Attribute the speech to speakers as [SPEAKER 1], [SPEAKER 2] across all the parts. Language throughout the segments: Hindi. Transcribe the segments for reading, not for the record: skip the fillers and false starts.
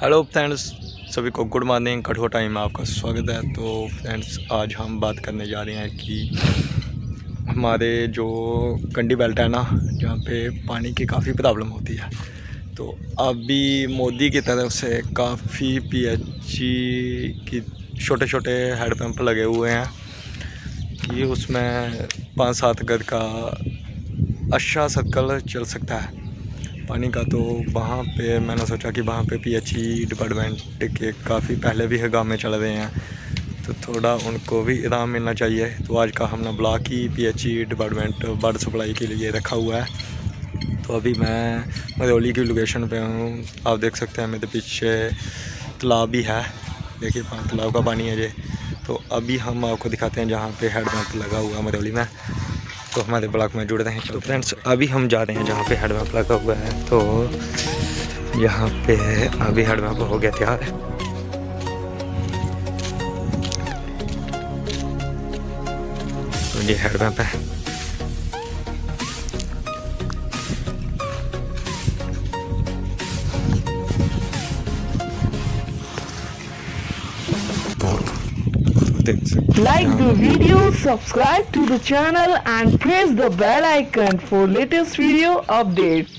[SPEAKER 1] हेलो फ्रेंड्स, सभी को गुड मॉर्निंग। कठुआ टाइम में आपका स्वागत है। तो फ्रेंड्स, आज हम बात करने जा रहे हैं कि हमारे जो कंडी बेल्ट है ना, जहाँ पे पानी की काफ़ी प्रॉब्लम होती है, तो अभी मोदी की तरफ से काफ़ी पीएचई की छोटे छोटे हैंडपम्प लगे हुए हैं कि उसमें 5-7 गज का अच्छा सर्कल चल सकता है पानी का। तो वहाँ पे मैंने सोचा कि वहाँ पे पीएचई डिपार्टमेंट के काफ़ी पहले भी हंगामे चल रहे हैं, तो थोड़ा उनको भी इनाम मिलना चाहिए। तो आज का हमने ब्लॉक ही पीएचई डिपार्टमेंट वाटर सप्लाई के लिए रखा हुआ है। तो अभी मैं मदौली की लोकेशन पे हूँ। आप देख सकते हैं मेरे पीछे तालाब भी है, देखिए तालाब का पानी है ये। तो अभी हम आपको दिखाते हैं जहाँ पे हैंडपम्प लगा हुआ है मदौली में। तो हमारे ब्लॉक में जुड़ रहे हैं। तो फ्रेंड्स, अभी हम जा रहे हैं जहाँ पे हैंडपम्प लगा हुआ है। तो यहाँ पे अभी हैंडपम्प हो गया तैयार। तो ये हैंडपम्प है।
[SPEAKER 2] Like the video, subscribe to the channel and press the bell icon for latest video updates.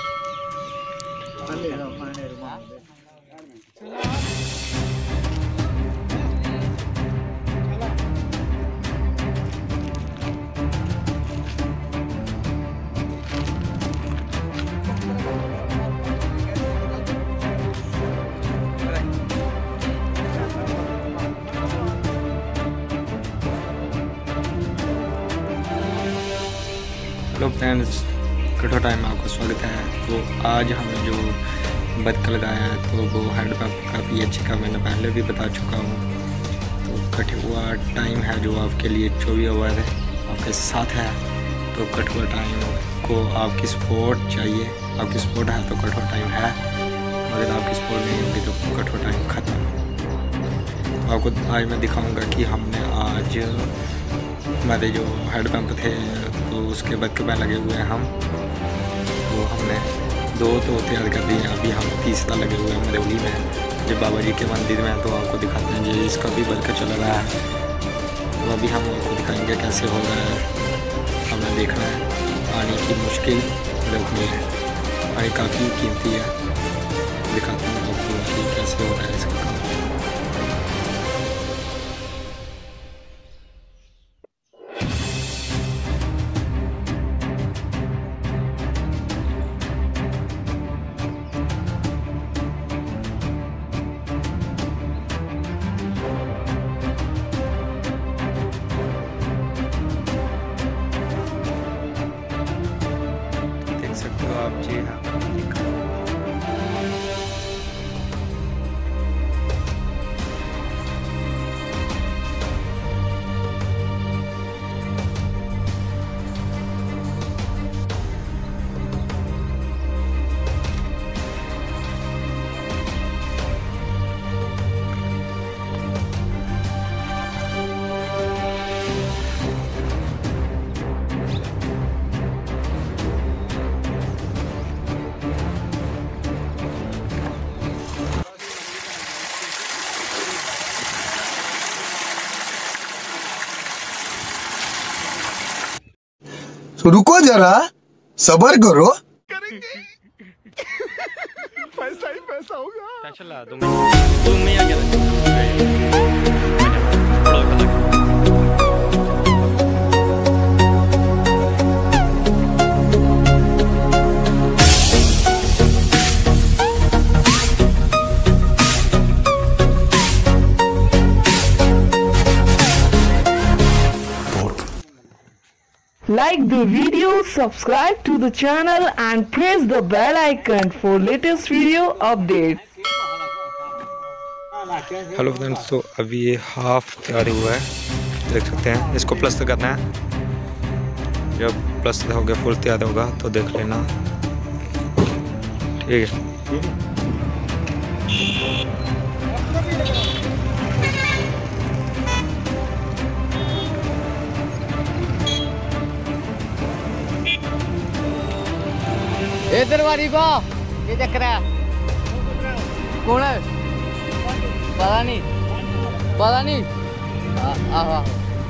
[SPEAKER 1] Hello friends, Kathua time में आपका स्वागत है। तो आज हमने जो बतख लगाया है तो वो हैंडपम्प का पीएचई का मैंने पहले भी बता चुका हूँ। तो कठुआ टाइम है जो आपके लिए 24 आवर आपके साथ है। तो कठुआ टाइम को आपकी सपोर्ट चाहिए। आपकी सपोर्ट है तो कठुआ टाइम है, अगर आपकी सपोर्ट नहीं होगी तो कठुआ टाइम ख़त्म। तो आपको आज मैं दिखाऊँगा कि हमने आज हमारे जो हैंडपम्प थे तो उसके बतख में लगे हुए हैं हम। तो हमने 2 तो तैयार कर दिए, अभी हम तीसरा लगे हुए हैं मदौली में जो बाबा जी के मंदिर में। तो आपको दिखाते हैं जी, इसका भी बतख चल रहा है। तो अभी हम आपको दिखाएंगे कैसे हो रहा है। हमें देखना है, पानी की मुश्किल रोकनी है, पानी काफ़ी कीमती है। दिखाते हैं आपको कि कैसे हो रहा है इसका काम। सकते हो आप जी। हाँ,
[SPEAKER 3] तो रुको जरा, सब्र करो।
[SPEAKER 4] पैसा ही पैसा होगा।
[SPEAKER 1] टेंशन ला तुम में आ गया।
[SPEAKER 2] Like the video, subscribe to the channel and press the bell icon for latest video updates.
[SPEAKER 1] Hello friends, तो अभी ये हाफ तैयार हुआ है, देख सकते हैं। इसको प्लस करना है, जब प्लस हो गया फुल तैयार होगा तो देख लेना, ठीक है।
[SPEAKER 5] इधर वाली को ये चक्कर है। कौन है? पता नहीं, पता नहीं। आहो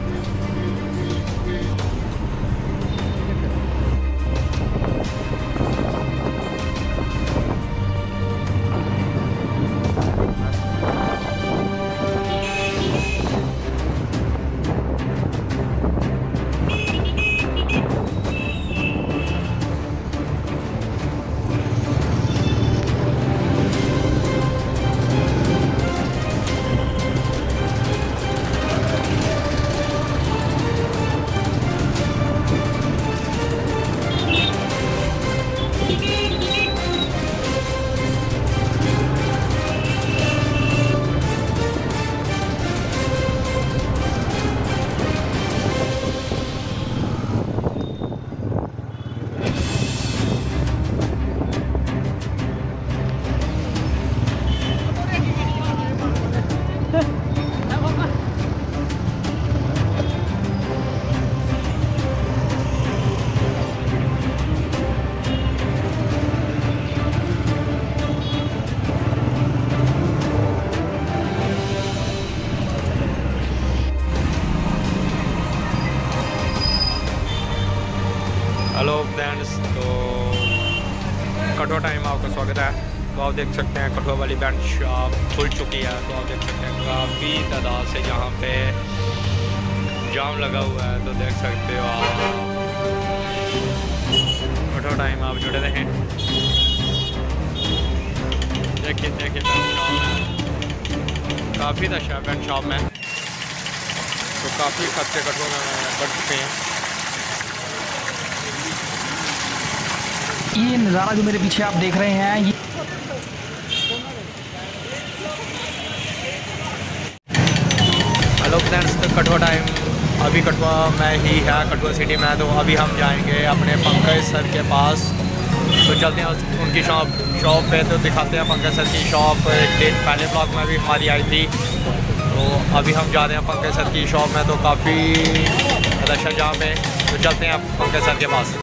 [SPEAKER 1] हेलो फ्रेंड्स, तो कठुआ टाइम आपका स्वागत है। तो आप देख सकते हैं कठुआ वाली बैंड शॉप खुल चुकी है। तो आप देख सकते हैं काफ़ी तादाद से यहाँ पे जाम लगा हुआ है। तो देख सकते हो आप कठुआ टाइम आप जुड़े रहें। देखिए देखिए बैंड शॉप में काफ़ी रश है बैंड शॉप में। तो काफ़ी खर्चे कठुआ में बढ़ चुके हैं।
[SPEAKER 6] ये नज़ारा जो मेरे पीछे आप देख रहे हैं ये
[SPEAKER 1] हेलो फ्रेंड्स, तो कठुआ टाइम अभी कठुआ में ही है, कठुआ सिटी में। तो अभी हम जाएंगे अपने पंकज सर के पास। तो चलते हैं उनकी शॉप पे। तो दिखाते हैं पंकज सर की शॉप। एक दिन पहले ब्लॉग में भी हमारी आई थी। तो अभी हम जा रहे हैं पंकज सर की शॉप में। तो काफ़ी रश है जहाँ पे। तो चलते हैं पंकज सर के पास।